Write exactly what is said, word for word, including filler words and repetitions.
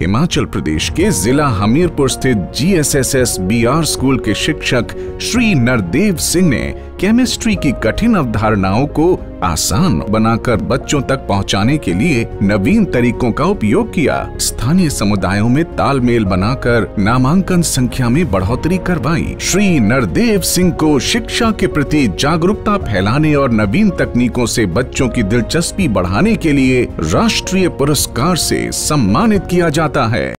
हिमाचल प्रदेश के जिला हमीरपुर स्थित G S S S B R school के शिक्षक श्री नरदेव सिंह ने केमिस्ट्री की कठिन अवधारणाओं को आसान बनाकर बच्चों तक पहुंचाने के लिए नवीन तरीकों का उपयोग किया। स्थानीय समुदायों में तालमेल बनाकर नामांकन संख्या में बढ़ोतरी करवाई। श्री नरदेव सिंह को शिक्षा के प्रति जागरूकता फैलाने और नवीन तकनीकों से बच्चों की दिलचस्पी बढ़ाने के लिए राष्ट्रीय पुरस्कार से सम्मानित किया जाता है।